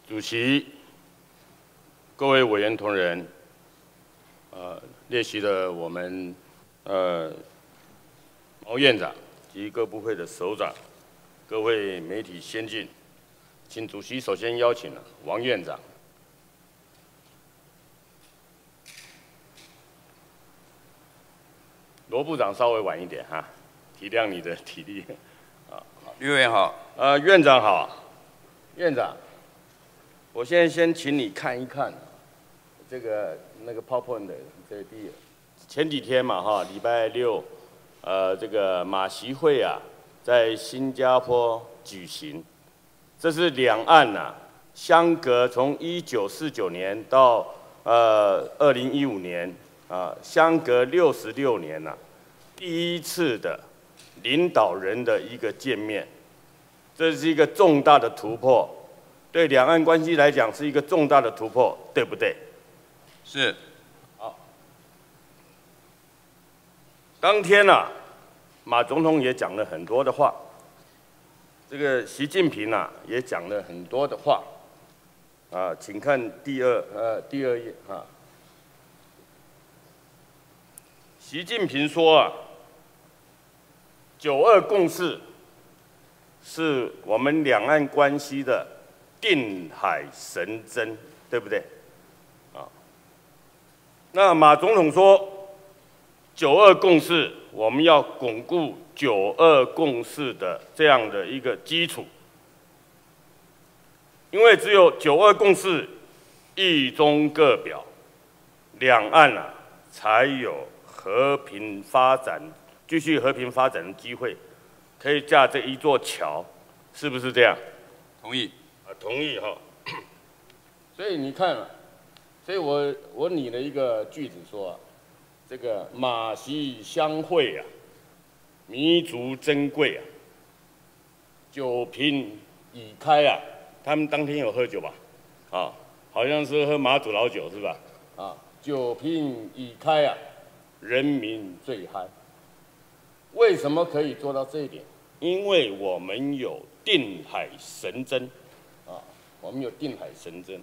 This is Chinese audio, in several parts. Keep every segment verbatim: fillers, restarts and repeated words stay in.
主席、各位委员同仁，呃，列席的我们呃毛院长及各部会的首长，各位媒体先进，请主席首先邀请了王院长。 罗部长稍微晚一点哈，体谅你的体力。啊， 吕委员好， 呃，院长好，院长，我现在先请你看一看这个那个 PowerPoint 的这个第一，前几天嘛哈，礼拜六，呃，这个马习会啊，在新加坡举行，这是两岸呐、啊、相隔从一九四九年到呃二零一五年。 啊，相隔六十六年呐、啊，第一次的领导人的一个见面，这是一个重大的突破，对两岸关系来讲是一个重大的突破，对不对？ 是。 好，当天啊，马总统也讲了很多的话，这个习近平啊也讲了很多的话，啊，请看第二呃第二页啊。 习近平说啊，九二共识是我们两岸关系的定海神针，对不对？啊，那马总统说，九二共识我们要巩固九二共识的这样的一个基础，因为只有九二共识一中各表，两岸啊才有 和平发展，继续和平发展的机会，可以架这一座桥，是不是这样？ 同意。 啊，同意哈。所以你看啊，所以我我拟了一个句子说啊，这个马习相会啊，弥足珍贵啊，酒瓶已开啊。他们当天有喝酒吧？啊，好像是喝马祖老酒是吧？啊，酒瓶已开啊。 人民最嗨，为什么可以做到这一点？因为我们有定海神针，啊，我们有定海神针。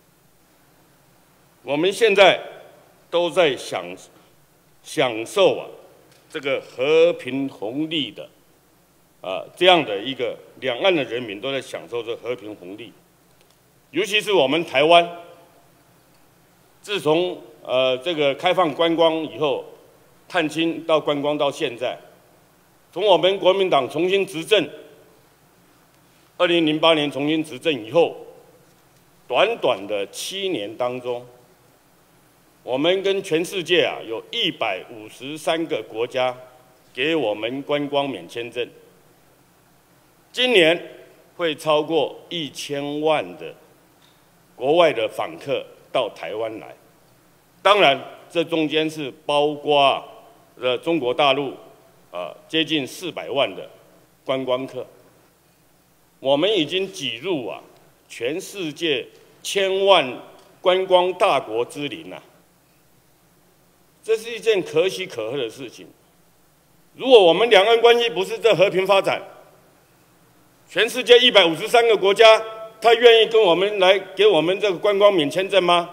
我们现在都在享享受啊这个和平红利的，啊这样的一个两岸的人民都在享受这和平红利，尤其是我们台湾，自从 呃，这个开放观光以后，探亲到观光到现在，从我们国民党重新执政，二零零八年重新执政以后，短短的七年当中，我们跟全世界啊有一百五十三个国家给我们观光免签证，今年会超过一千万的国外的访客到台湾来。 当然，这中间是包括呃中国大陆啊、呃、接近四百万的观光客，我们已经挤入啊全世界千万观光大国之林呐、啊，这是一件可喜可贺的事情。如果我们两岸关系不是这和平发展，全世界一百五十三个国家，他愿意跟我们来给我们这个观光免签证吗？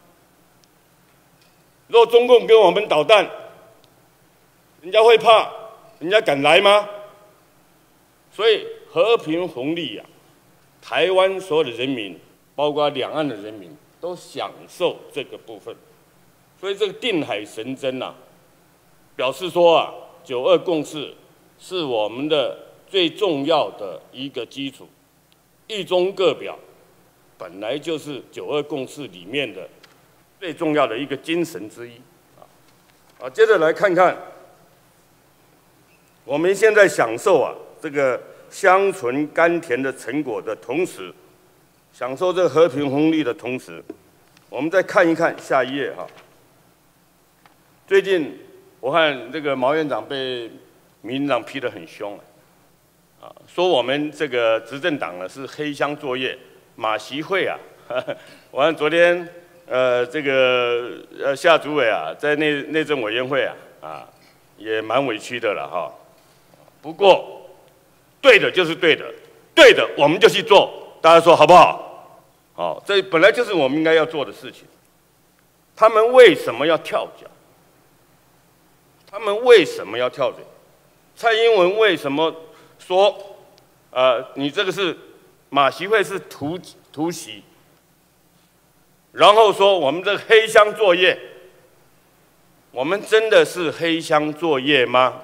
若中共跟我们捣蛋，人家会怕，人家敢来吗？所以和平红利啊，台湾所有的人民，包括两岸的人民，都享受这个部分。所以这个定海神针呐、啊，表示说啊，九二共识是我们的最重要的一个基础。一中各表本来就是九二共识里面的 最重要的一个精神之一，啊，啊，接着来看看，我们现在享受啊这个香醇甘甜的成果的同时，享受这个和平红利的同时，我们再看一看下一页哈。最近我看这个毛院长被民进党批得很凶啊，说我们这个执政党呢是黑箱作业，马习会啊，呵呵我看昨天。 呃，这个呃夏主委啊，在内内政委员会啊，啊，也蛮委屈的了哈。不过，对的就是对的，对的我们就去做，大家说好不好？ 好，这本来就是我们应该要做的事情。他们为什么要跳脚？他们为什么要跳脚？蔡英文为什么说，呃，你这个是马习会是突突袭，然后说我们这个黑箱作业，我们真的是黑箱作业吗？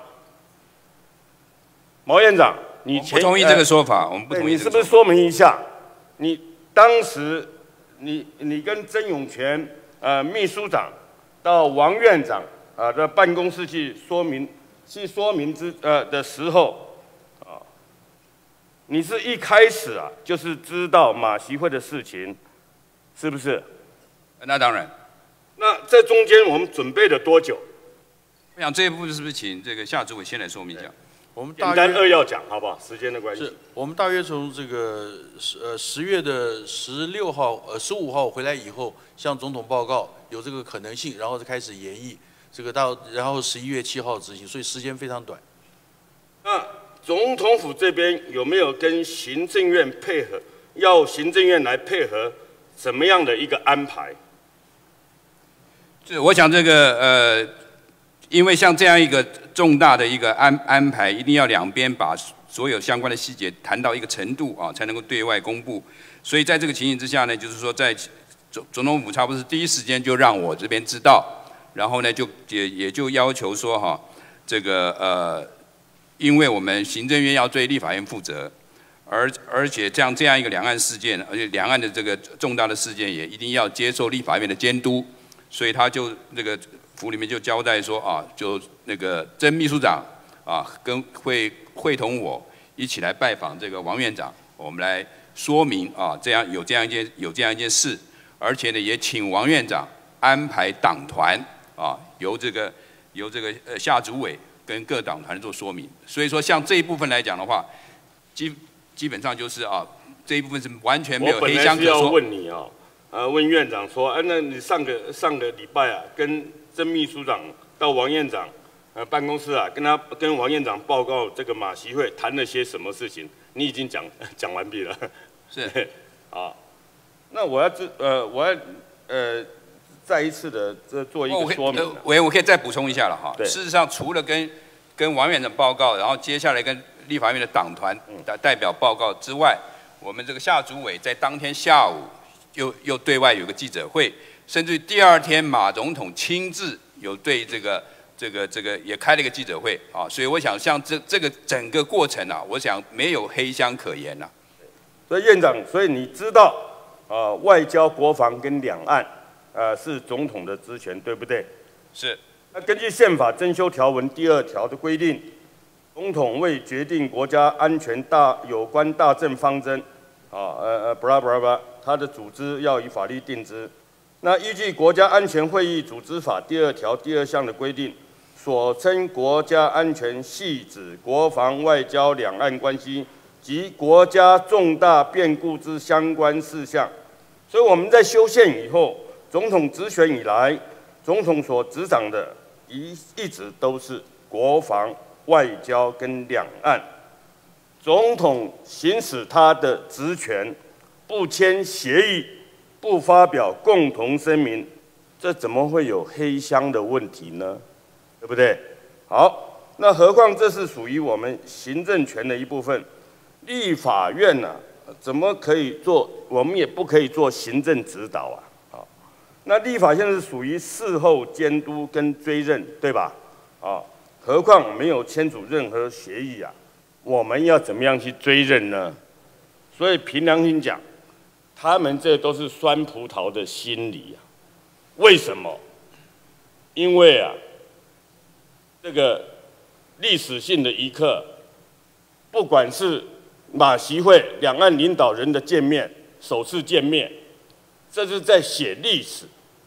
毛院长，你不同意这个说法，呃、我们不同意。 你是不是说明一下？你当时你你跟曾永权呃秘书长到王院长啊的办公室去说明去说明之呃的时候啊，你是一开始啊就是知道马习会的事情，是不是？ 那当然。 那在中间我们准备了多久？ 我想这一部分是不是请这个夏主委先来说明一下？ 我们简单扼要讲好不好？时间的关系。 是我们大约从这个十呃十月的十六号呃十五号回来以后，向总统报告有这个可能性，然后就开始研议这个到然后十一月七号执行，所以时间非常短。 那总统府这边有没有跟行政院配合？要行政院来配合怎么样的一个安排？ 是，我想这个呃，因为像这样一个重大的一个安安排，一定要两边把所有相关的细节谈到一个程度啊，才能够对外公布。所以在这个情形之下呢，就是说在总总统府差不多是第一时间就让我这边知道，然后呢就也也就要求说哈，这个呃，因为我们行政院要对立法院负责，而而且这样这样一个两岸事件，而且两岸的这个重大的事件也一定要接受立法院的监督，所以他就那个府里面就交代说啊，就那个曾秘书长啊，跟会会同我一起来拜访这个王院长，我们来说明啊，这样有这样一件有这样一件事，而且呢也请王院长安排党团啊，由这个由这个呃夏主委跟各党团做说明。所以说像这一部分来讲的话，基基本上就是啊，这一部分是完全没有黑箱可说。 我本来是要问你啊，呃，问院长说，哎、啊，那你上个上个礼拜啊，跟曾秘书长到王院长呃办公室啊，跟他跟王院长报告这个马习会谈了些什么事情？你已经讲讲完毕了。 是啊，那我要知呃，我要呃再一次的这做一个说明、啊。 委员，我可以再补充一下了哈。 对。 事实上，除了跟跟王院长报告，然后接下来跟立法院的党团的代表报告之外，我们这个夏主委在当天下午又又对外有个记者会，甚至第二天马总统亲自有对这个这个这个也开了一个记者会啊，所以我想像这这个整个过程啊，我想没有黑箱可言呐、啊。 所以院长，所以你知道啊、呃，外交、国防跟两岸呃是总统的职权，对不对？ 是。 那根据宪法增修条文第二条的规定，总统为决定国家安全大有关大政方针，啊呃呃，布拉布拉布拉，他的组织要以法律定之。那依据国家安全会议组织法第二条第二项的规定，所称国家安全系指国防、外交、两岸关系及国家重大变故之相关事项。所以我们在修宪以后，总统直选以来，总统所执掌的一一直都是国防、外交跟两岸。总统行使他的职权，不签协议，不发表共同声明，这怎么会有黑箱的问题呢？对不对？好，那何况这是属于我们行政权的一部分。立法院呢、啊，怎么可以做？我们也不可以做行政指导啊。好，那立法现在是属于事后监督跟追认，对吧？啊，何况没有签署任何协议啊，我们要怎么样去追认呢？所以凭良心讲，他们这都是酸葡萄的心理啊。为什么？因为啊，这个历史性的一刻，不管是马习会两岸领导人的见面，首次见面，这是在写历史。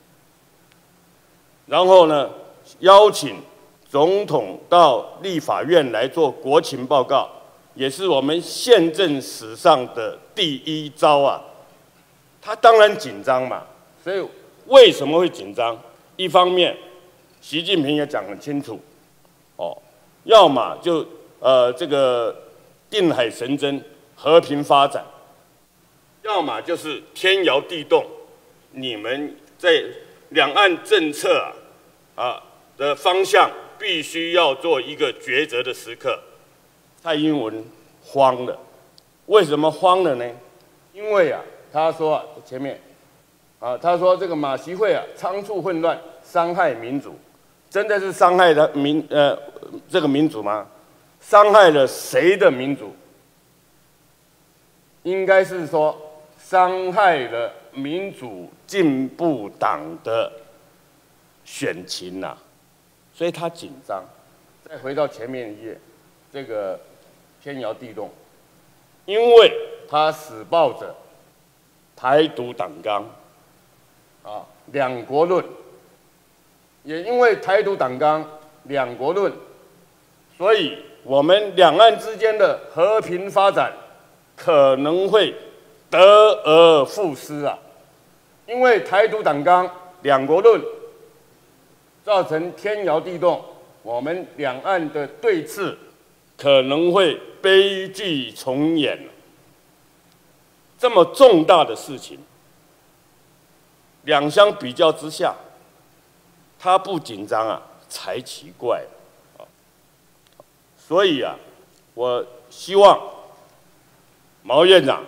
然后呢，邀请总统到立法院来做国情报告，也是我们宪政史上的第一招啊。他当然紧张嘛，所以为什么会紧张？一方面，习近平也讲很清楚，哦，要么就呃这个定海神针，和平发展， 要么就是天摇地动，你们在两岸政策啊啊的方向必须要做一个抉择的时刻。蔡英文慌了，为什么慌了呢？因为啊，他说啊，前面啊，他说这个马习会啊仓促混乱，伤害民主，真的是伤害了民呃这个民主吗？伤害了谁的民主？应该是说伤害了民主进步党的选情呐、啊，所以他紧张。再回到前面一页，这个天摇地动，因为他死抱着台独党纲啊，两国论，也因为台独党纲、两国论，所以我们两岸之间的和平发展可能会得而复失啊！因为台独党纲、两国论造成天摇地动，我们两岸的对峙可能会悲剧重演。这么重大的事情，两相比较之下，他不紧张啊，才奇怪啊！所以啊，我希望毛院长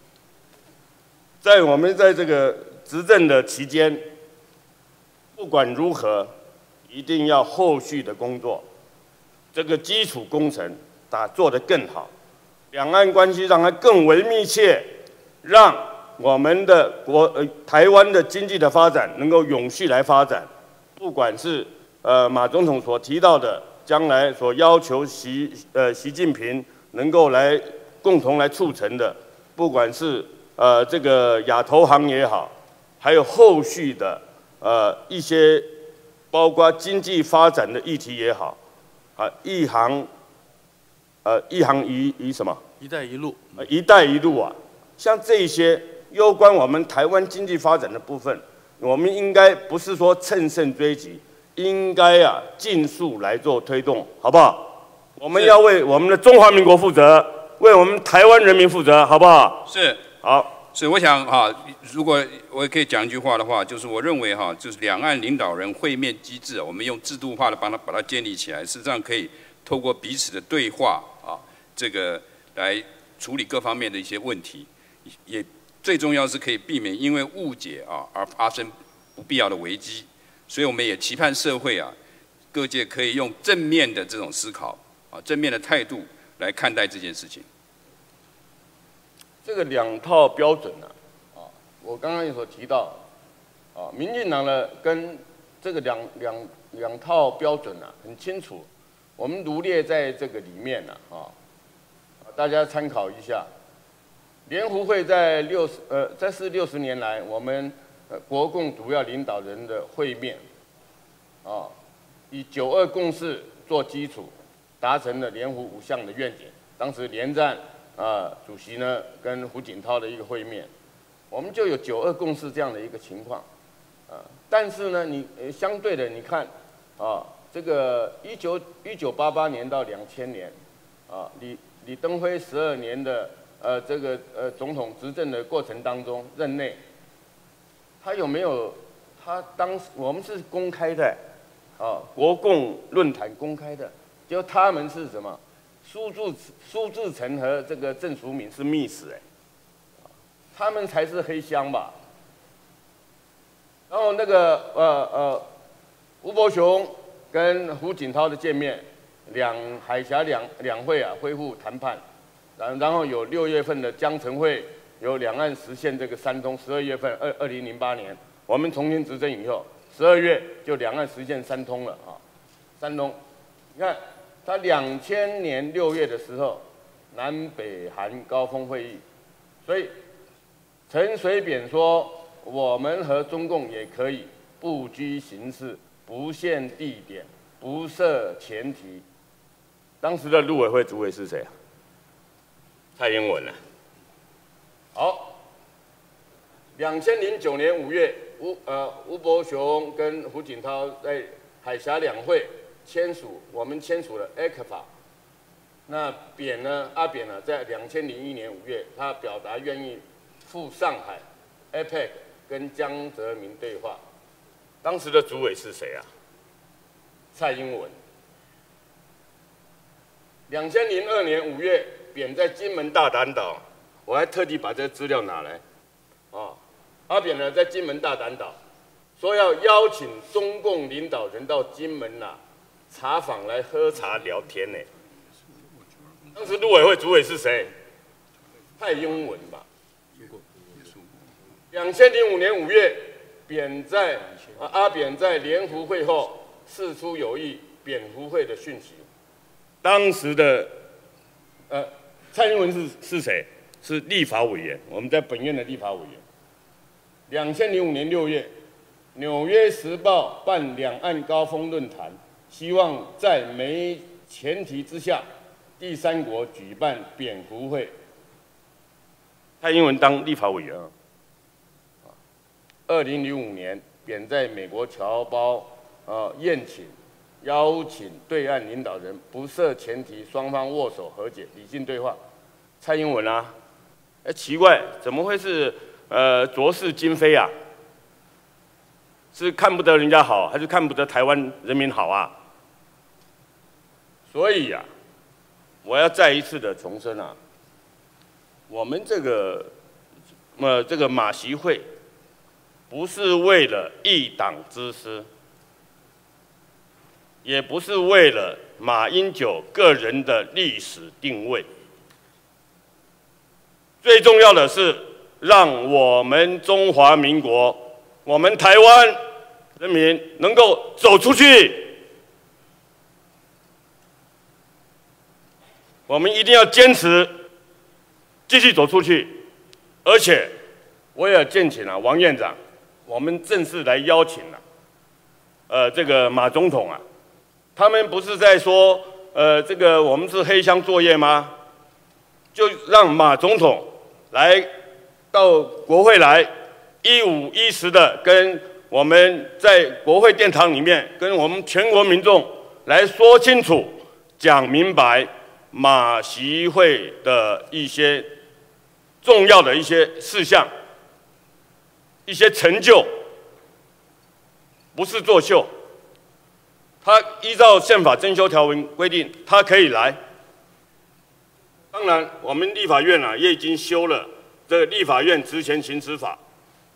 在我们在这个执政的期间，不管如何，一定要后续的工作，这个基础工程打做得更好，两岸关系让它更为密切，让我们的国呃台湾的经济的发展能够永续来发展。不管是呃马总统所提到的，将来所要求习呃习近平能够来共同来促成的，不管是呃这个亚投行也好，还有后续的呃一些包括经济发展的议题也好，啊一行呃一行一一什么？ 一带一路， 呃一带一路啊，像这些攸关我们台湾经济发展的部分，我们应该不是说乘胜追击，应该啊尽速来做推动，好不好？我们要为我们的中华民国负责，为我们台湾人民负责，好不好？ 是， 好， 是，我想哈，如果我也可以讲一句话的话，就是我认为哈，就是两岸领导人会面机制，我们用制度化的帮他把它建立起来，事实上可以透过彼此的对话啊，这个来处理各方面的一些问题，也最重要是可以避免因为误解啊而发生不必要的危机，所以我们也期盼社会啊各界可以用正面的这种思考啊正面的态度来看待这件事情。 这个两套标准呢、啊，啊，我刚刚也所提到，啊，民进党呢跟这个两两两套标准呢、啊、很清楚，我们罗列在这个里面呢、啊，啊，大家参考一下。联胡会在六十呃，这是六十年来我们呃国共主要领导人的会面，啊，以九二共识做基础，达成了联胡五项的愿景。当时连战啊主席呢跟胡锦涛的一个会面，我们就有九二共识这样的一个情况，啊，但是呢，你呃相对的你看啊，这个一九一九八八年到两千年，啊，李李登辉十二年的。呃，这个呃总统执政的过程当中，任内，他有没有？他当时我们是公开的，啊，国共论坛公开的，就他们是什么？苏志苏志诚和这个郑淑敏是密使哎，他们才是黑箱吧？然后那个呃呃，吴伯雄跟胡锦涛的见面，两海峡两两会啊恢复谈判。然然后有六月份的江城会，有两岸实现这个三通。十二月份，二二零零八年，我们重新执政以后，十二月就两岸实现三通了啊，三通。你看，他两千年六月的时候，南北韩高峰会议，所以陈水扁说，我们和中共也可以不拘形式，不限地点，不设前提。当时的陆委会主委是谁啊？蔡英文啊，好，两千零九年五月，吴呃吴伯雄跟胡锦涛在海峡两会签署，我们签署了 A C F A。那扁呢，阿扁呢，在两千零一年五月，他表达愿意赴上海 A P E C 跟江泽民对话，当时的主委是谁啊？蔡英文。两千零二年五月，扁在金门大胆岛，我还特地把这资料拿来，啊，阿扁呢在金门大胆岛，说要邀请中共领导人到金门呐、啊、茶坊来喝茶聊天呢。当时陆委会主委是谁？蔡英文吧。两千零五年五月，扁在啊阿扁在联福会后释出有意扁福会的讯息。当时的呃蔡英文是是谁？是立法委员，我们在本院的立法委员。两千零五年六月，《纽约时报》办两岸高峰论坛，希望在没前提之下，第三国举办扁福会。蔡英文当立法委员啊。二零零五年，扁在美国侨胞呃宴请。邀请对岸领导人不设前提，双方握手和解，理性对话。蔡英文啊，哎，奇怪，怎么会是呃浊世今非啊？是看不得人家好，还是看不得台湾人民好啊？所以啊，我要再一次的重申啊，我们这个呃这个马习会，不是为了一党之私。也不是为了马英九个人的历史定位，最重要的是让我们中华民国、我们台湾人民能够走出去。我们一定要坚持继续走出去，而且我也建请了王院长，我们正式来邀请了，呃，这个马总统啊。他们不是在说，呃，这个我们是黑箱作业吗？就让马总统来到国会来，一五一十的跟我们在国会殿堂里面，跟我们全国民众来说清楚、讲明白马习会的一些重要的一些事项、一些成就，不是作秀。他依照宪法增修条文规定，他可以来。当然，我们立法院啊也已经修了这个《立法院职权行使法》，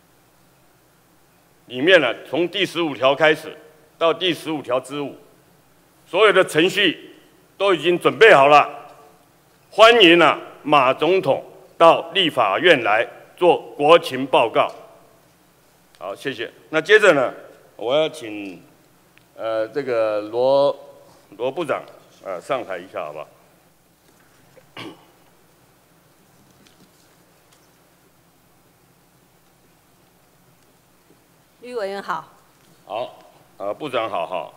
里面呢从第十五条开始到第十五条之五，所有的程序都已经准备好了。欢迎啊马总统到立法院来做国情报告。好，谢谢。那接着呢，我要请。呃，这个罗罗部长，呃，上台一下好不好？ 吕委员好。 好，呃，部长好哈。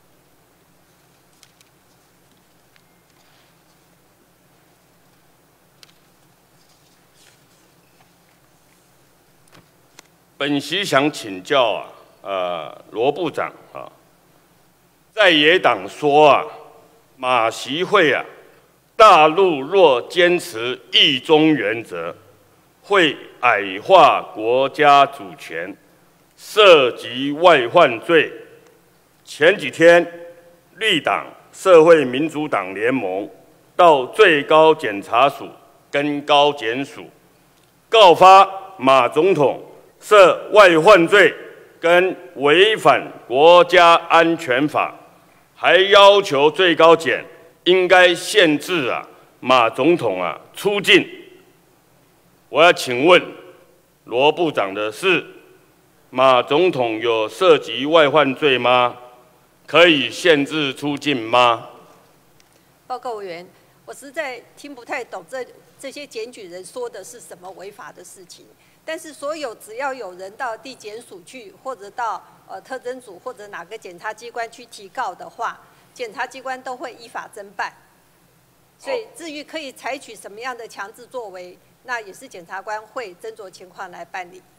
本席想请教啊，呃，罗部长啊。在野党说啊，马习会啊，大陆若坚持一中原则，会矮化国家主权，涉及外患罪。前几天，绿党社会民主党联盟到最高检察署跟高检署告发马总统涉外患罪跟违反国家安全法。还要求最高检应该限制啊马总统啊出境。我要请问罗部长的是，马总统有涉及外患罪吗？可以限制出境吗？ 报告委员，我实在听不太懂这这些检举人说的是什么违法的事情。但是所有只要有人到地检署去，或者到呃特侦组或者哪个检察机关去提告的话，检察机关都会依法侦办。所以至于可以采取什么样的强制作为，那也是检察官会斟酌情况来办理。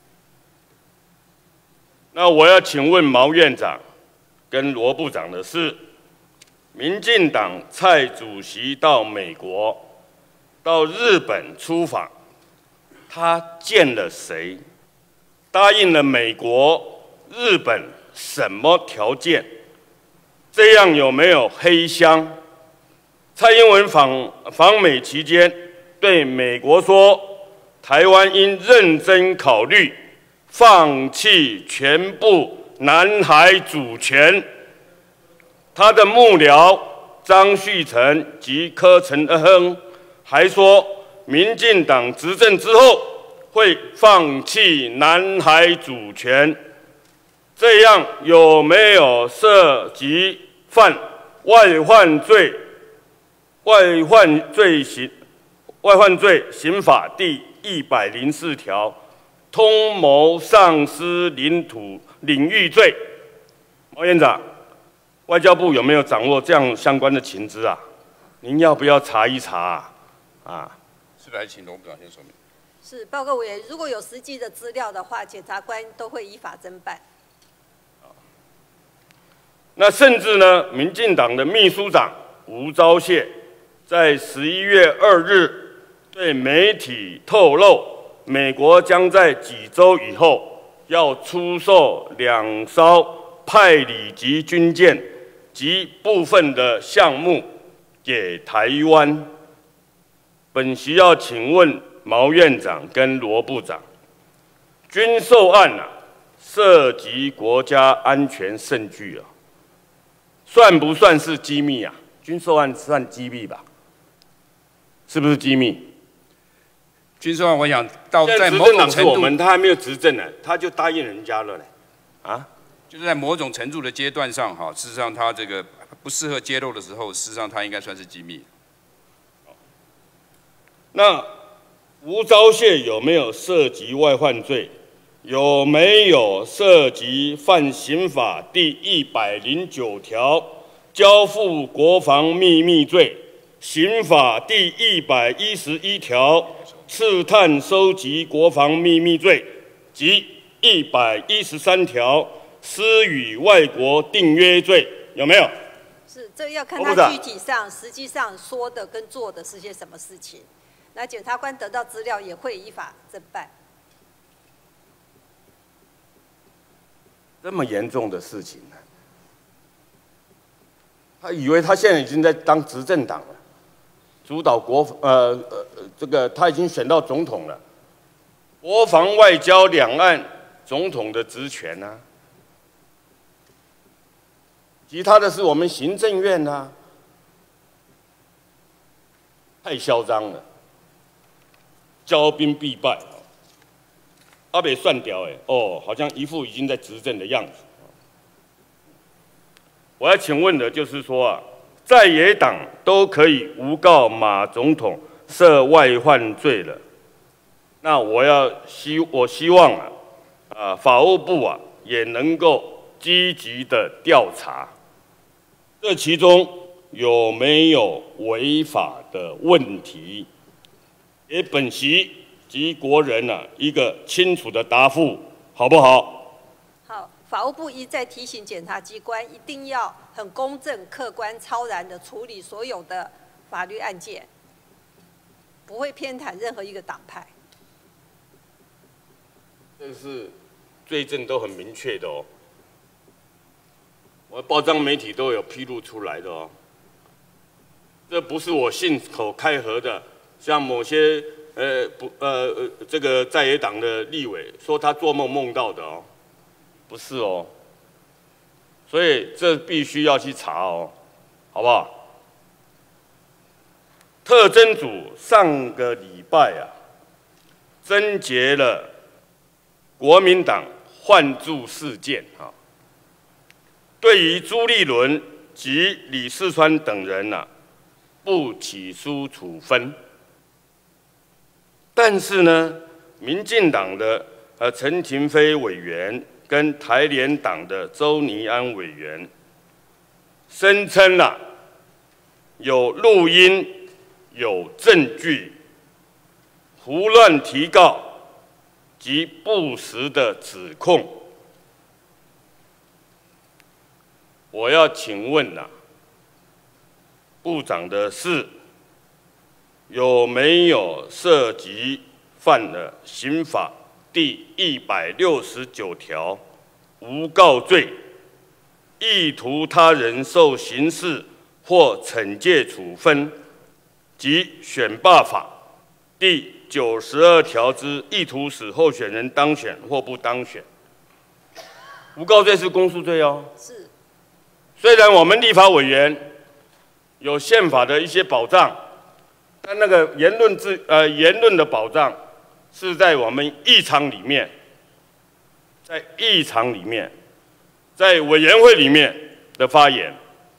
那我要请问毛院长跟罗部长的是，民进党蔡主席到美国、到日本出访。 他见了谁？答应了美国、日本什么条件？这样有没有黑箱？蔡英文访访美期间对美国说，台湾应认真考虑放弃全部南海主权。他的幕僚张旭成及柯承亨还说，民进党执政之后会放弃南海主权，这样有没有涉及犯外患罪？外患罪刑外患罪刑法第一百零四条，通谋丧失领土领域罪。毛院长，外交部有没有掌握这样相关的情资啊？您要不要查一查啊？啊， 是不是还请罗部长先说明？ 是，报告委员，如果有实际的资料的话，检察官都会依法侦办。 那甚至呢，民进党的秘书长吴钊燮在十一月二日对媒体透露，美国将在几周以后要出售两艘派里级军舰及部分的项目给台湾。本席要请问毛院长跟罗部长，军售案啊，涉及国家安全甚巨啊，算不算是机密啊？军售案算机密吧？是不是机密？ 军售案，我想到在某执政党是种程度， 我们，他还没有执政呢，他就答应人家了呢，啊？ 就是在某种程度的阶段上，哈，事实上他这个不适合揭露的时候，事实上他应该算是机密。 那吴钊燮有没有涉及外患罪？有没有涉及犯刑法第一百零九条交付国防秘密罪？刑法第一百一十一条刺探收集国防秘密罪及一百一十三条私与外国订约罪，有没有？ 是，这要看他具体上、实际上说的跟做的是些什么事情。那检察官得到资料也会依法侦办。 这么严重的事情呢？他以为他现在已经在当执政党了，主导国呃呃这个他已经选到总统了，国防外交两岸总统的职权呢、啊？其他的是我们行政院啊，太嚣张了，骄兵必败。阿北算掉哎，哦，好像一副已经在执政的样子。我要请问的就是说啊，在野党都可以诬告马总统涉外患罪了，那我要希我希望啊，啊法务部啊也能够积极的调查，这其中有没有违法的问题，给本席及国人啊一个清楚的答复，好不好？ 好，法务部一再提醒检察机关，一定要很公正、客观、超然的处理所有的法律案件，不会偏袒任何一个党派。 这是罪证都很明确的哦，我报章媒体都有披露出来的哦，这不是我信口开河的，像某些。呃不呃呃，这个在野党的立委说他做梦梦到的哦，不是哦，所以这必须要去查哦，好不好？特侦组上个礼拜啊，侦结了国民党换柱事件啊，对于朱立伦及李四川等人啊，不起诉处分。但是呢，民进党的呃陈亭妃委员跟台联党的周倪安委员声称啊，有录音、有证据，胡乱提告及不实的指控。我要请问啊，部长的是。有没有涉及犯了刑法第一百六十九条诬告罪，意图他人受刑事或惩戒处分及选罢法第九十二条之意图使候选人当选或不当选。诬告罪是公诉罪哦。 是。 虽然我们立法委员有宪法的一些保障，但那个言论自呃言论的保障是在我们议场里面，在议场里面，在委员会里面的发言。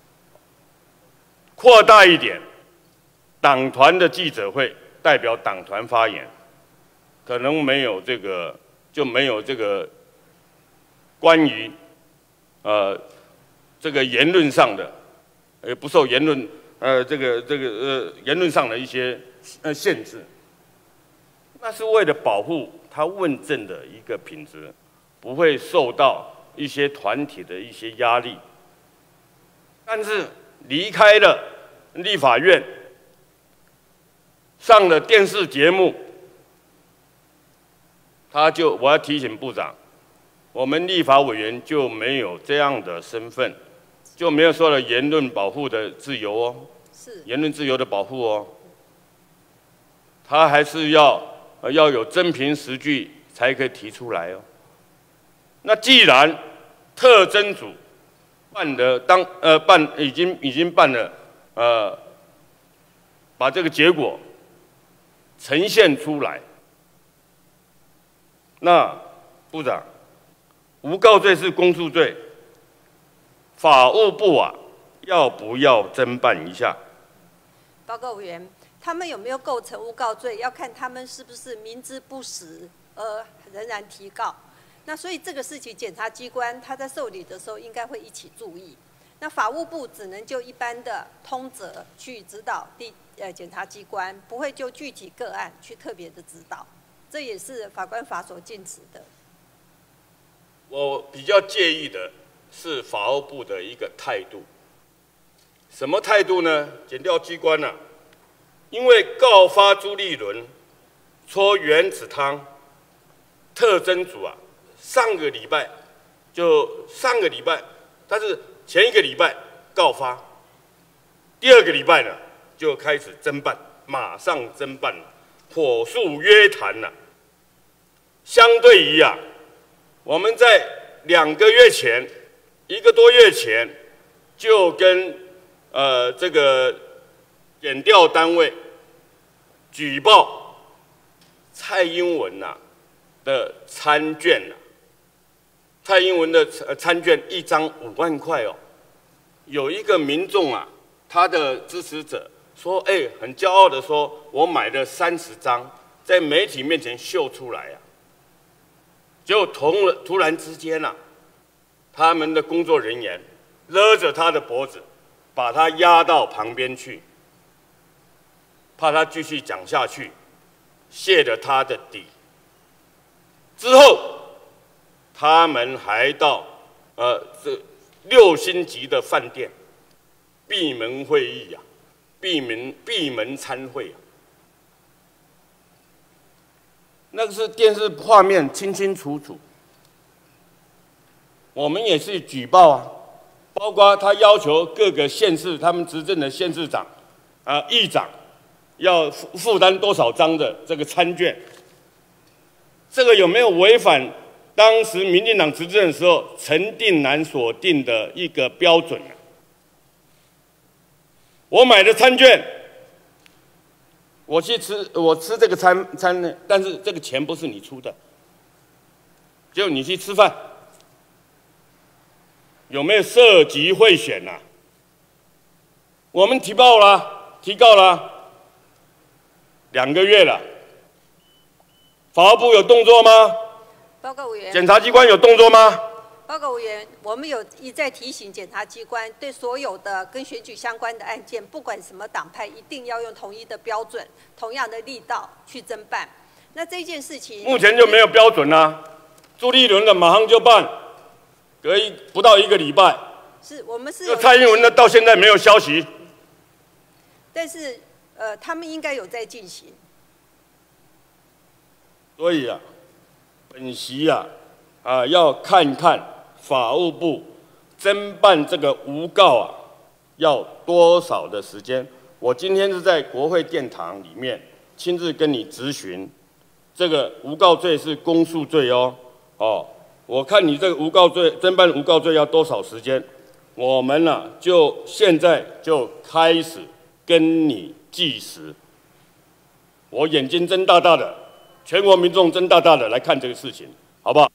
扩大一点，党团的记者会代表党团发言，可能没有这个就没有这个关于呃这个言论上的，呃不受言论呃这个这个呃言论上的一些呃限制，那是为了保护他问政的一个品质，不会受到一些团体的一些压力。但是离开了立法院，上了电视节目，他就我要提醒部长，我们立法委员就没有这样的身份，就没有受到言论保护的自由哦， 是言论自由的保护哦，他还是要要有真凭实据才可以提出来哦。那既然特侦组办的当呃办已经已经办了呃，把这个结果呈现出来，那部长，诬告罪是公诉罪，法务部啊要不要侦办一下？ 报告委员，他们有没有构成诬告罪，要看他们是不是明知不实而仍然提告。那所以这个事情，检察机关他在受理的时候应该会一起注意。那法务部只能就一般的通则去指导地呃检察机关，不会就具体个案去特别的指导，这也是法官法所禁止的。 我比较介意的是法务部的一个态度，什么态度呢？检调机关啊，因为告发朱立伦搓原子汤，特侦组啊，上个礼拜就上个礼拜，但是前一个礼拜告发，第二个礼拜呢就开始侦办，马上侦办，火速约谈了。相对于啊，我们在两个月前、一个多月前就跟呃这个检调单位举报蔡英文呐、啊、的参卷呐、啊，蔡英文的参卷一张五万块哦，有一个民众啊，他的支持者说，哎，很骄傲的说，我买了三十张，在媒体面前秀出来啊。结果突突然之间啊，他们的工作人员勒着他的脖子，把他压到旁边去，怕他继续讲下去，泄了他的底。之后，他们还到呃这六星级的饭店闭门会议啊，闭门闭门参会啊。那个是电视画面清清楚楚，我们也是举报啊，包括他要求各个县市他们执政的县市长、啊、呃、议长要负负担多少张的这个参卷，这个有没有违反当时民进党执政的时候陈定南所定的一个标准啊？我买的参卷。我去吃，我吃这个餐餐呢，但是这个钱不是你出的，就你去吃饭，有没有涉及贿选呐、啊？我们提报了，提告了，两个月了，法务部有动作吗？ 报告委员， 检察机关有动作吗？ 报告委员，我们有一再提醒检察机关，对所有的跟选举相关的案件，不管什么党派，一定要用统一的标准、同样的力道去侦办。那这件事情目前就没有标准啦、啊。朱立伦的马上就办，隔一不到一个礼拜。 是我们是有蔡英文的到现在没有消息。 但是呃，他们应该有在进行。 所以啊，本席啊啊要看看法务部侦办这个诬告啊要多少的时间。我今天是在国会殿堂里面亲自跟你质询，这个诬告罪是公诉罪哦，哦，我看你这个诬告罪侦办诬告罪要多少时间？我们呢、啊、就现在就开始跟你计时。我眼睛睁大大的，全国民众睁大大的来看这个事情，好不好？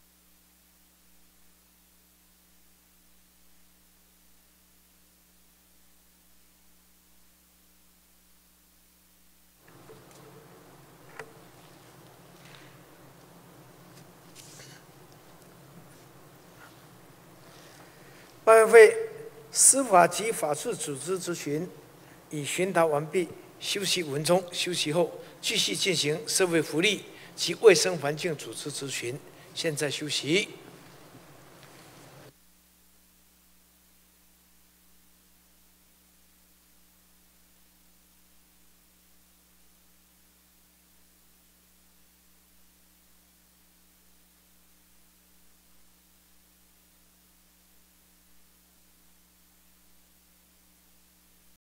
办委会司法及法制组织质询已询答完毕，休息五分钟。休息后继续进行社会福利及卫生环境组织质询。现在休息。